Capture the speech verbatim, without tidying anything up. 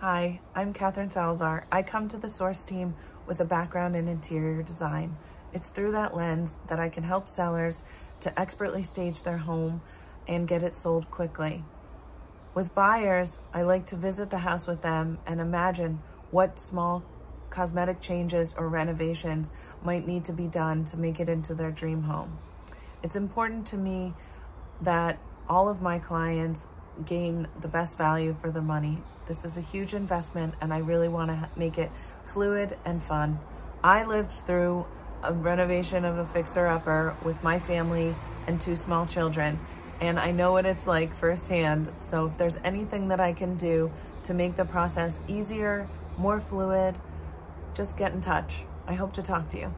Hi, I'm Catherine Salazar. I come to the Source team with a background in interior design. It's through that lens that I can help sellers to expertly stage their home and get it sold quickly. With buyers, I like to visit the house with them and imagine what small cosmetic changes or renovations might need to be done to make it into their dream home. It's important to me that all of my clients gain the best value for their money. This is a huge investment and I really want to make it fluid and fun. I lived through a renovation of a fixer-upper with my family and two small children, and I know what it's like firsthand. So if there's anything that I can do to make the process easier, more fluid, just get in touch. I hope to talk to you.